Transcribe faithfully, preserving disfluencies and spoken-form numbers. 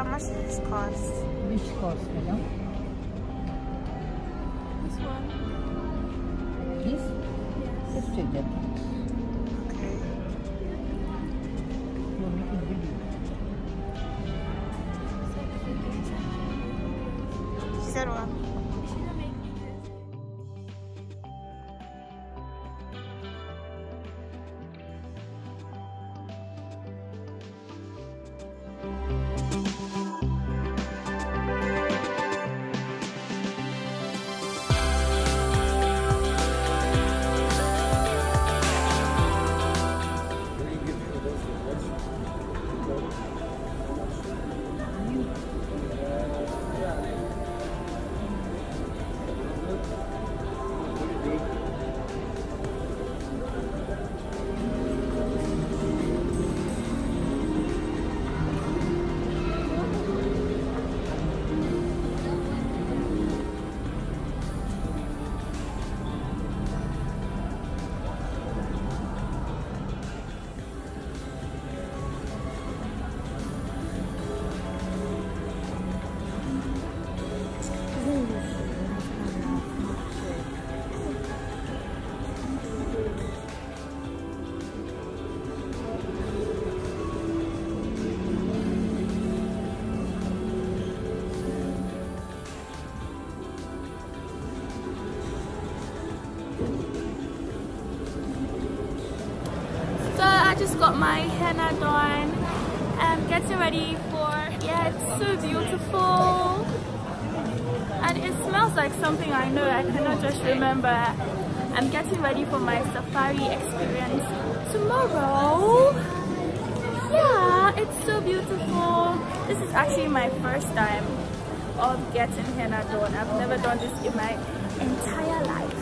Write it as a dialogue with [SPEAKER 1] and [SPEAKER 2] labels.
[SPEAKER 1] how much does this cost?
[SPEAKER 2] Which cost, madam?
[SPEAKER 1] This one.
[SPEAKER 2] This? Yes. Let's check that.
[SPEAKER 1] Okay.
[SPEAKER 2] You're making video.
[SPEAKER 1] She said what? I just got my henna done and getting ready for, yeah, it's so beautiful and it smells like something I know. I cannot just remember. I'm getting ready for my safari experience tomorrow. Yeah, it's so beautiful. This is actually my first time of getting henna done. I've never done this in my entire life.